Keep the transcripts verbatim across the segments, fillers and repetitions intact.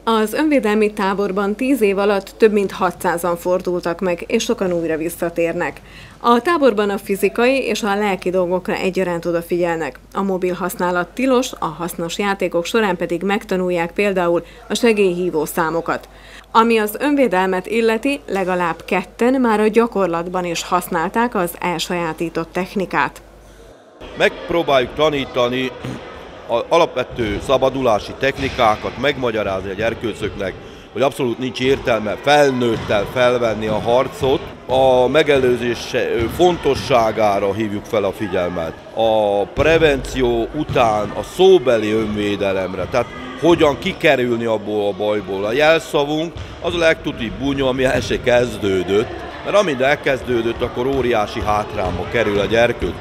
Az önvédelmi táborban tíz év alatt több mint hatszázan fordultak meg, és sokan újra visszatérnek. A táborban a fizikai és a lelki dolgokra egyaránt odafigyelnek. A mobil használat tilos, a hasznos játékok során pedig megtanulják például a segélyhívó számokat. Ami az önvédelmet illeti, legalább ketten már a gyakorlatban is használták az elsajátított technikát. Megpróbáljuk tanítani az alapvető szabadulási technikákat, megmagyarázni a gyerkőcöknek, hogy abszolút nincs értelme felnőttel felvenni a harcot. A megelőzés fontosságára hívjuk fel a figyelmet. A prevenció után a szóbeli önvédelemre, tehát hogyan kikerülni abból a bajból. A jelszavunk az a legtutibb bunyó, ami el se kezdődött, mert amint elkezdődött, akkor óriási hátrányba kerül a gyerkőc.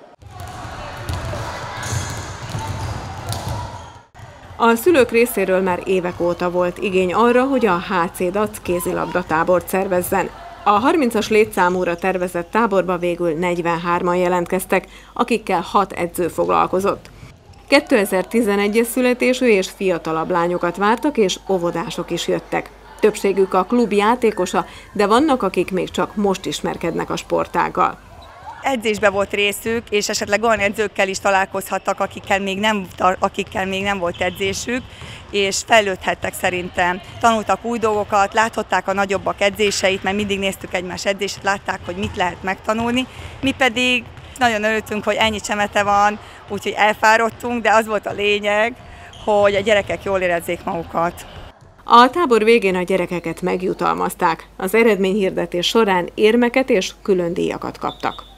A szülők részéről már évek óta volt igény arra, hogy a há cé dac kézilabdatábort szervezzen. A harmincas létszámúra tervezett táborba végül negyvenhárman jelentkeztek, akikkel hat edző foglalkozott. kétezer-tizenegyes születésű és fiatalabb lányokat vártak, és óvodások is jöttek. Többségük a klub játékosa, de vannak, akik még csak most ismerkednek a sportággal. Edzésbe volt részük, és esetleg olyan edzőkkel is találkozhattak, akikkel még nem, akikkel még nem volt edzésük, és fejlődhettek szerintem. Tanultak új dolgokat, láthatták a nagyobbak edzéseit, mert mindig néztük egymás edzését, látták, hogy mit lehet megtanulni. Mi pedig nagyon örültünk, hogy ennyi csemete van, úgyhogy elfáradtunk, de az volt a lényeg, hogy a gyerekek jól érezzék magukat. A tábor végén a gyerekeket megjutalmazták. Az eredményhirdetés során érmeket és külön díjakat kaptak.